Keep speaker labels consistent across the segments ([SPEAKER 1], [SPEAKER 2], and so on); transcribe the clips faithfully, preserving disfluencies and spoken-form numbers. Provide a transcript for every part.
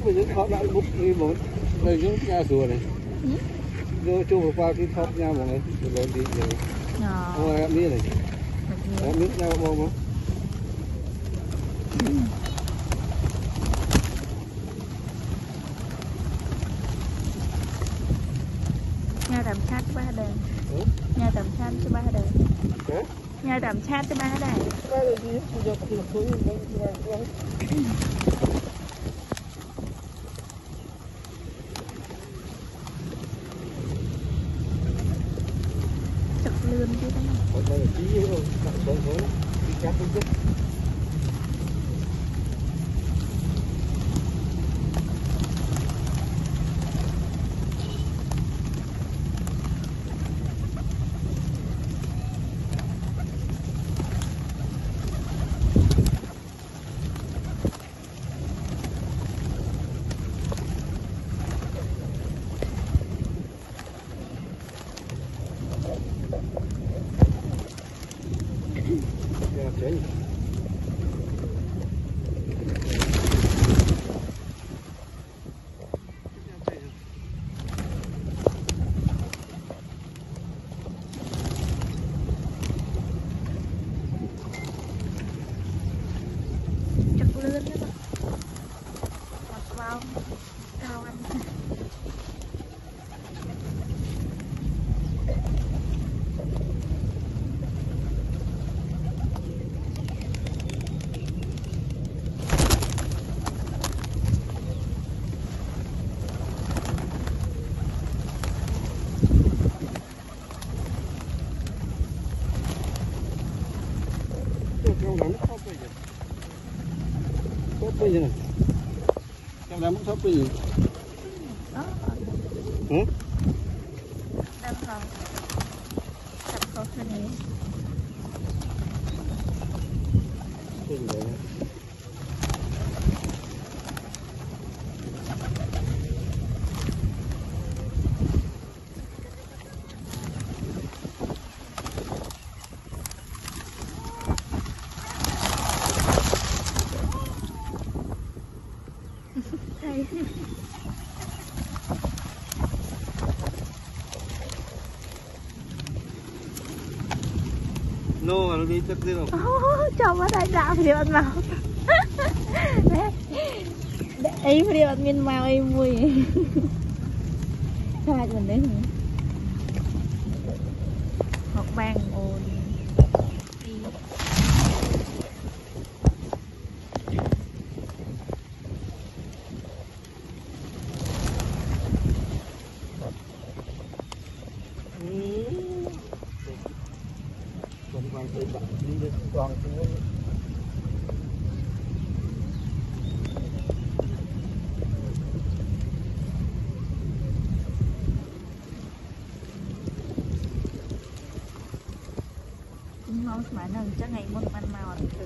[SPEAKER 1] bây giờ họ đã bút đi bốn đây chúng nhà rùa này rồi chung qua cái thóc nhà mọi người rồi đi rồi oh em biết này em biết nhau bao không
[SPEAKER 2] nhà tầm sát ba đời nhà tầm sát cho ba đời nhà tầm sát cho ba đời chặt lươn chứ đó
[SPEAKER 1] đây là tí thôi đặt xuống thôi đi cắt cũng chết Đấy.
[SPEAKER 2] chặt lươn đó mặt vào cao anh
[SPEAKER 1] Bây giờ này trong đám sắp cái gì
[SPEAKER 2] đó
[SPEAKER 1] hả
[SPEAKER 2] đang còn chặt có cái này
[SPEAKER 1] cái gì vậy no nó đi chất đi đâu
[SPEAKER 2] cho mà đại đạo thì bạn màu ấy thì bạn miên màu ấy mùi sao hai mình đấy học bang ồn
[SPEAKER 1] còn tự bạn đi được còn
[SPEAKER 2] ngon mà nâng chắc ngày muốn ăn màu từ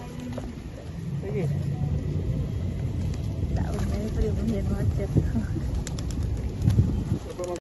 [SPEAKER 2] Dạo này phải điều hiện hóa chất